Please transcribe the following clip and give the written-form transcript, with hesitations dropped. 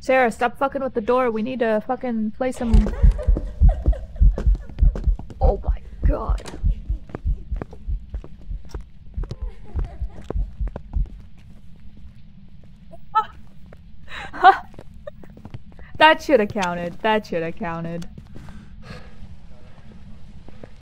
Sarah, stop fucking with the door. We need to fucking play some... Oh my god. That should have counted. That should have counted.